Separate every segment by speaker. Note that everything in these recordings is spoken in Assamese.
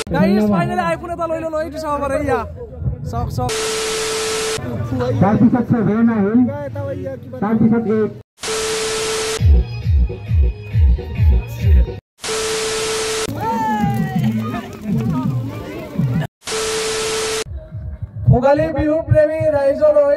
Speaker 1: গাইস ফাইনালি আইফোন এটা লৈ ললো এইটো চাব পাৰে ইয়া চক চক
Speaker 2: তাৰ পিছত সেভেন আহিল তাৰ পিছত
Speaker 1: ভোগালী বিহু প্ৰেমী ৰাইজলৈ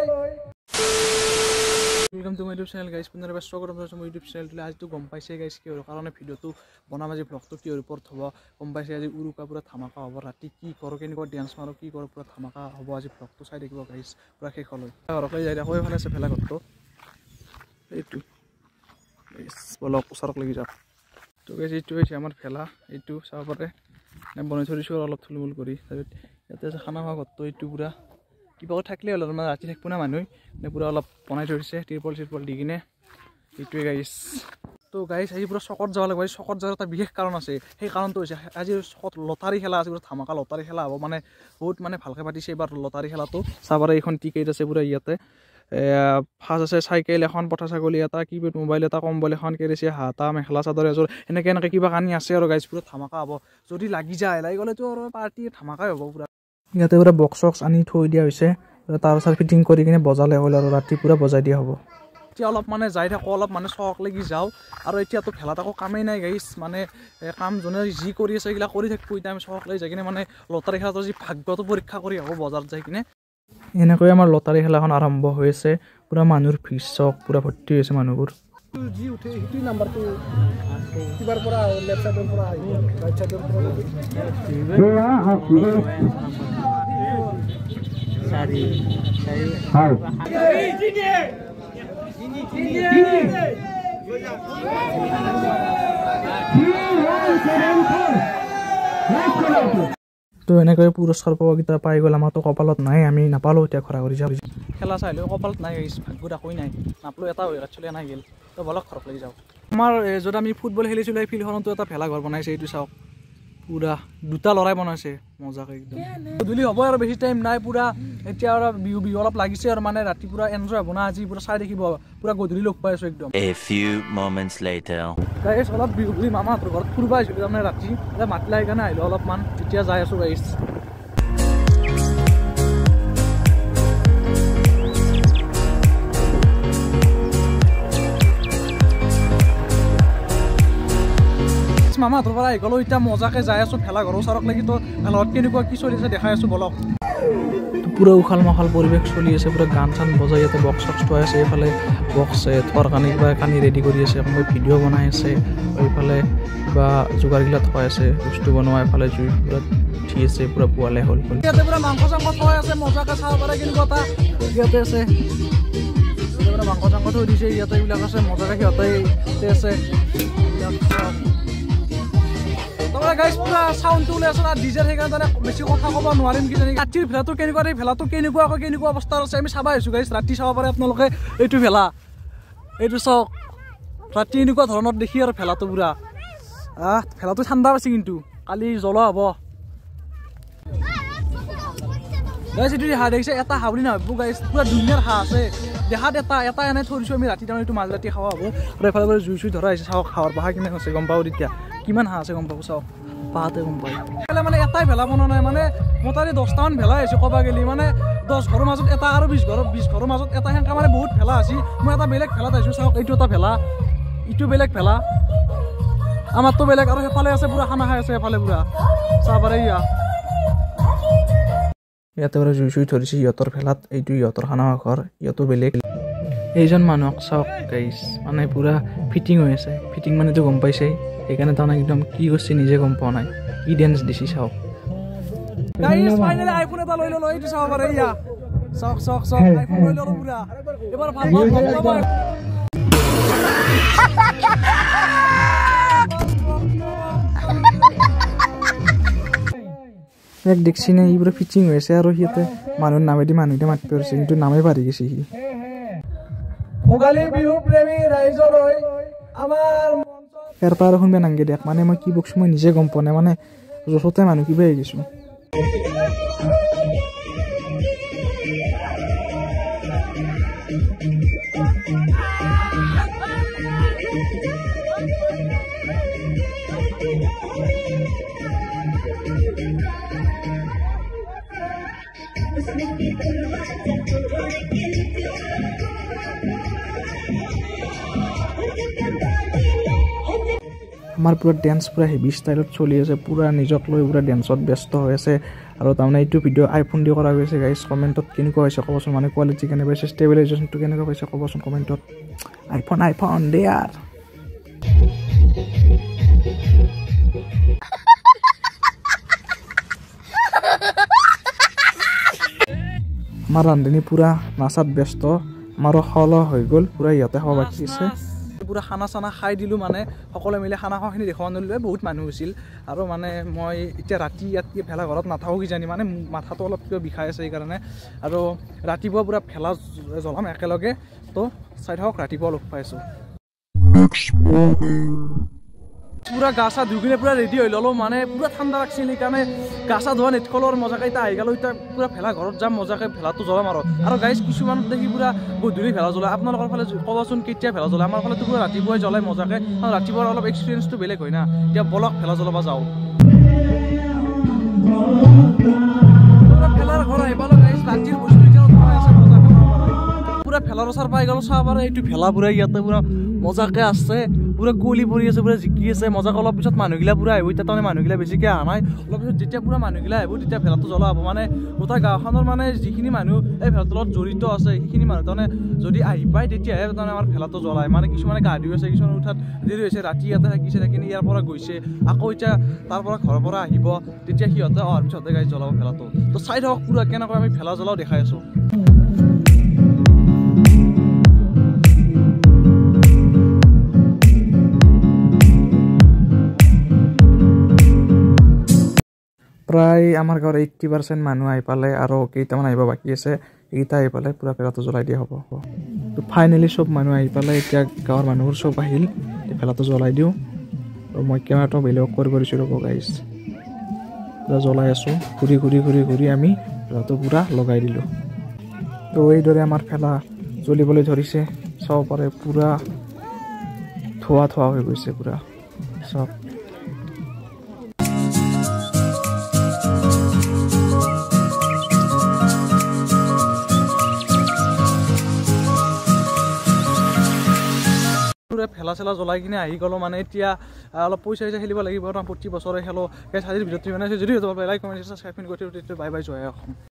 Speaker 1: welcome to my YouTube channel guys पुनः स्वागत करम মোৰ यूट्यूब चैनल आज तो গম পাইছে गाइस কি হল কাৰণে ভিডিওটো বনাম আজি ব্লগটো কি ওপৰত হ'ব গম পাইছে আজি উৰুকা পুৰা ধামাকা হ'ব ৰাতি কি কৰো কেনেকৈ ডান্স মাৰো কি কৰো পুৰা ধামাকা হ'ব আজি ব্লগটো চাই দেখিব गाइस পুৰা শেষলৈ ঘৰলৈ যাই দেখো এফালে আছে ফেলা ঘৰটো এইটো গাইস ব্লগ ওচৰত লাগি যাওক তো गाइस এইটো হৈছে আমাৰ ফেলা এইটো চাব পাৰে নে বনাই থৰিছো অলপ থুলমুল কৰি ইয়াতে আছে খানা খোৱা ঘৰটো এইটো পুৰা কিবা থাকলে হল মানে ৰাতি থাকব না মানুহ নে পুৰা অলপ বনাই থৰিছে ত্ৰিপল দি কিনে এইটোৱে গাইস তো গাইস আজি পুৰা চকত যাব লাগিব চকত যাৰ এটা বিশেষ কাৰণ আছে সেই কাৰণটো হৈছে আজি চকত লটাৰী খেলা আছে পুৰা ধামাকা লটাৰী খেলা হ'ব মানে বহুত মানে ভালকে পাতিছে এবাৰ লটাৰী খেলাটো চাবাৰে এখন টিকেট আছে পুৰা ইয়াতে ফাৰ্ষ্ট আছে চাইকেল এখন পঠা ছাগলী এটা কিপেড মোবাইল এটা কম্বল এখন কেৰেছে হাতা মেখেলা চাদৰ এযোৰ এনেকে কিবা কানি আছে আৰু গাইস পুৰা ধামাকা হ'ব যদি লাগি যায় লাগি গ'লেতো আৰু পাৰ্টি ধামাকাই হ'ব পুৰা ইয়াতে পুৰা বক্স আনি থৈ দিয়া হৈছে তাৰ চাৰ ফিটিং কৰি কিনে বজালে হ'ল আৰু ৰাতি পুৰা বজাই দিয়া হ'ব এতিয়া অলপ মানে যাই থাকো অলপ মানে চক লাগি যাও আৰু এতিয়াতো ভেলাত আকৌ কামেই নাই গাইস মানে কাম জনে যি কৰি আছে এগুলা কৰি থাকবো এতিয়া আমি চক লাগি যাই কিনে মানে লটাৰী খেলাটো যি ভাগ্যটো পৰীক্ষা কৰি আহো বজাৰত যাই কিনে এনেকৈ আমাৰ লটাৰী খেলাখন আৰম্ভ হৈছে পুৰা মানুহৰ ভিৰ চক পুৰা ভৰ্তি হৈছে মানুহবোৰ জি উঠে হিটি নাম্বাৰটো কিবাৰ পৰা লেফট সাইডৰ পৰা ৰাইট সাইডৰ পৰা সারি হাই তো এনেকৈ পুৰস্কাৰ পাব কিটা পাই গ'ল আমাৰতো কপালত নাই আমি নাপালো এতিয়া খৰা কৰি যাওঁ খেলা চাইলেও কপালত নাই ভাগ্যত একোই নাই নাপলো এটা হৈ চলে নাই গেল তো বলক ঘৰত লাগি যাওঁ আমাৰ য'ত আমি ফুটবল খেলিছিলোঁ এই ফিল্ডখনতো এটা ভেলা ঘৰ বনাইছে এইটো চাওক পুৰা দুটা লৰাই বনাইছে মজাকে একদম গধূলি হ'ব আৰু বেছি টাইম নাই পুৰা এতিয়া আৰু বিহু অলপ লাগিছে আৰু মানে ৰাতি পুৰা এনজয় হ'ব না আজি পুৰা চাই দেখিব পুৰা গধূলি লগ পাই আছো একদম
Speaker 3: a few moments later
Speaker 1: guys অলপ বিহু মামাহঁতৰ ঘৰত ফুৰিব আহিছিলোঁ তাৰমানে ৰাতি মাতি লাগি কাৰণে আহিলোঁ অলপমান এতিয়া যাই আছো গাইস মামাহঁতৰ পৰা আহি গ'লো এতিয়া মজাকে যাই আছো ভেলা ঘৰৰ ওচৰত লাগি তো ভেলাত কেনেকুৱা কি চলি আছে দেখাই আছো বলক পুৰা উখাল মাখাল পৰিৱেশ চলি আছে পুৰা গান চান বজাই ইয়াতে বক্স থোৱা আছে এইফালে বক্স থোৱাৰ কাৰণে কিবা কানি ৰেডি কৰি আছে কোনোবাই ভিডিঅ' বনাই আছে এইফালে কিবা যোগাৰগিলা থোৱা আছে বস্তু বনোৱা এইফালে জুই পুৰা উঠি আছে পুৰা পোৱালে হ'ল ইয়াতে পুৰা মাংস চাংস থোৱা আছে মজাকে চাব পাৰে কেনেকুৱা এটা ইয়াতে আছে পুৰা মাংস চাংস থৈ দিছে ইয়াতে এইবিলাক আছে মজাকে সিহঁতে আছে গাইস পুৰা সাউন্ড ওলাই আছে না ডিজে সেইকাৰণে বেছি কথা ক'ব নোৱাৰিম কি জানি ৰাতিৰ ভেলাটো কেনেকুৱা এই ভেলাটো কেনেকুৱা অৱস্থা আছে আমি চাবা আহিছো গাইস ৰাতি চাব পাৰে আপোনালোকে এইটো ভেলা এইটো চাওক ৰাতি এনেকুৱা ধৰণৰ দেখি আৰু ভেলাটো পুৰা ভেলাটো ঠাণ্ডা আছে কিন্তু কালি জ্বলা হ'ব গাইস এইটো হাঁহ দেখিছে এটা হাঁহ বুলি নাভাবিব গাইস পুৰা ধুনীয়াৰ হাঁহ আছে দেখাত এটা এনেই থৈ দিছোঁ আমি ৰাতি তাৰমানে এইটো মাজ ৰাতি খাৱা হ'ব আৰু এফালে পৰা জুই ধৰা আহিছে চাওক হাঁহৰ বাহা কিমান আছে গম পাব তেতিয়া কিমান হাঁহ আছে গম পাব চাওক পাহাতে গম পায় মানে এটাই ভেলা বনোৱা নাই মানে মোটামুটি 10টামান ভেলা আহিছে ক'বা গেলি মানে 10 ঘৰৰ মাজত এটা আৰু 20 ঘৰৰ মাজত এটা সেনেকা মানে বহুত ভেলা আছে মই এটা বেলেগ ভেলাত আহিছোঁ চাওক এইটো এটা ভেলা ইটো বেলেগ ভেলা আমাৰতো বেলেগ আৰু সেইফালে আছে পুৰা খানা খাই আছে এফালে পুৰা চাব পাৰে ইয়াতে পৰা জুই ধৰিছে সিহঁতৰ ভেলাত এইটো সিহঁতৰ খানা ঘৰ ইহঁতো বেলেগ এইজন মানুহক চাওক গাইছ মানে পুৰা ফিটিং হৈ আছে ফিটিং মানেতো গম পাইছে সেইকাৰণে তাৰমানে একদম কি কৰিছে নিজে গম পোৱা নাই কি ডেন্স দিছি চাওক গাইছ ফাইনালি আইফোন এটা লৈ ললো এইটো চাব পাৰে ইয়া চাওক আইফোন লৈ ললো পুৰা এবাৰ ভাল এক দেখছি না ই পুৰা ফিটিং হৈ আছে আৰু সিহঁতে মানুহৰ নামেদি মানুহতে মাতি পৰিছে কিন্তু নামে পাৰি গৈছে সি ভোগালী বিহু প্ৰেমী ৰাইজলৈ আমাৰ ইয়াৰ পৰা শুনবে নাংগে দেখ মানে মই কি বকছো মই নিজে গম পোৱা নাই মানে জোচতে মানুহ কিবা হৈ গৈছো আমাৰ পুৰা ডেন্স পুৰা হেভি ষ্টাইলত চলি আছে পুৰা নিজক লৈ পুৰা ডেন্সত ব্যস্ত হৈ আছে আৰু তাৰমানে এইটো ভিডিঅ' আইফোন দি কৰা গৈছে গাইজ কমেণ্টত কেনেকুৱা হৈছে ক'বচোন মানে কোৱালিটি কেনেকুৱা হৈছে ষ্টেবিলাইজেশ্যনটো কেনেকুৱা হৈছে ক'বচোন কমেণ্টত আইফোন দে আৰ আমাৰ ৰান্ধনী পুৰা নাচাত ব্যস্ত আমাৰো খোৱা হৈ গ'ল পুৰা ইহঁতে খাব বাকী আছে পুৰা খানা চানা খাই দিলোঁ মানে সকলোৱে মিলি খানা খোৱাখিনি দেখুৱাব নোৱাৰিলোঁ বহুত মানুহ হৈছিল আৰু মানে মই এতিয়া ৰাতি ইয়াত ভেলা ঘৰত নাথাকোঁ কিজানি মানে মাথাটো অলপ কিবা বিষাই আছে সেইকাৰণে আৰু ৰাতিপুৱা পুৰা ভেলা জ্বলাম একেলগে তো চাই থাকক ৰাতিপুৱা লগ পাইছোঁ পুৰা গা চা ধুই কিনে পুৰা ৰেডি হৈ ল'লোঁ মানে পুৰা ঠাণ্ডা লাগছিল সেইকাৰণে গা চা ধোৱা নেটকলৰ মজাকে এতিয়া আহি গ'লোঁ এতিয়া পুৰা ভেলা ঘৰত যাম মজাকে ভেলাটো জ্বলাম আৰু গাইজ কিছুমান দেখি পুৰা গধূলি ভেলা জ্বলায় আপোনালোকৰ ফালে ক'বচোন কেতিয়া ভেলা জ্বলায় আমাৰ ফালেতো পুৰা ৰাতিপুৱাই জ্বলাই মজাকে আৰু ৰাতিপুৱাৰ অলপ এক্সপিৰিয়েঞ্চটো বেলেগ হয় না এতিয়া বলক ভেলা জ্বলাব যাওঁ ভেলাৰ ঘৰ আহিব গাইজ ৰাতিৰ বস্তু এতিয়া পুৰা ভেলাৰ ওচৰ পাই গ'লোঁ চাব পাৰে এইটো ভেলা পুৰা ইয়াতে পুৰা মজাকে আছে পুৰা কুঁৱলী পৰি আছে পুৰা জিকি আছে মজাকে অলপ পিছত মানুহগিলা পুৰা আহিব এতিয়া তাৰমানে মানুহগিলা বেছিকৈ অহা নাই অলপ পিছত যেতিয়া পুৰা মানুহগিলা আহিব তেতিয়া ভেলাটো জ্বলা হ'ব মানে গোটেই গাঁওখনৰ মানে যিখিনি মানুহ এই ভেলাটোৰ লগত জড়িত আছে সেইখিনি মানুহ তাৰমানে যদি আহি পায় তেতিয়াহে তাৰমানে আমাৰ ভেলাটো জ্বলায় মানে কিছুমানে গা ধুই আছে কিছুমানে উঠাত দেৰি হৈছে ৰাতি ইয়াতে থাকিছে থাকিনি ইয়াৰ পৰা গৈছে আকৌ এতিয়া তাৰ পৰা ঘৰৰ পৰা আহিব তেতিয়া সিহঁতে অহাৰ পিছতে গাড়ী জ্বলাব ভেলাটো তো চাই থাকক পুৰা কেনেকৈ আমি ভেলা জ্বলাও দেখাই আছোঁ প্ৰায় আমাৰ গাঁৱৰ 80% মানুহ আহি পালে আৰু কেইটামান আহিব বাকী আছে এইকেইটা আহি পালে পুৰা ভেলাটো জ্বলাই দিয়া হ'ব তো ফাইনেলি চব মানুহ আহি পালে এতিয়া গাঁৱৰ মানুহবোৰ চব আহিল ভেলাটো জ্বলাই দিওঁ আৰু মই কেমেৰাটো বেলেগ কৰিছোঁ ৰ'ব গাইজ পুৰা জ্বলাই আছোঁ ঘূৰি আমি ভেলাটো পুৰা লগাই দিলোঁ তো এইদৰে আমাৰ ভেলা জ্বলিবলৈ ধৰিছে চাব পাৰে পুৰা ধোৱা হৈ গৈছে পুৰা চব ভেলা চেলা জ্বলাই কিনে আহি গ'লোঁ মানে এতিয়া অলপ পইচা খেলিব লাগিব প্ৰতি বছৰে খেলোঁ আজিৰ ভিডিঅ'টো মানে যদি লাইক কমেণ্ট ছাবস্ক্ৰাইব কৰি বাই বাই জয় অসম।